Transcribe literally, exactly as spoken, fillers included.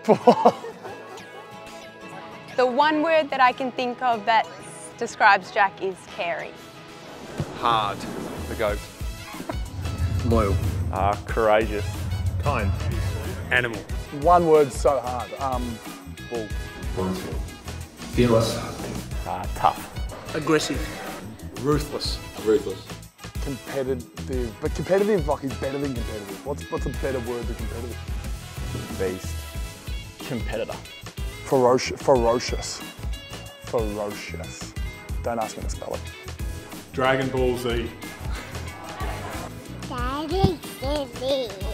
The one word that I can think of that describes Jack is caring. Hard. The goat. Loyal. Uh, courageous. Kind. Animal. One word so hard. Um, bull. Fearless. Uh, tough. Aggressive. Ruthless. Ruthless. Competitive, but competitive like is better than competitive. What's what's a better word than competitive? Beast. Competitor. Ferocious. Ferocious. Ferocious. Don't ask me to spell it. Dragon Ball Z. Daddy, Daddy.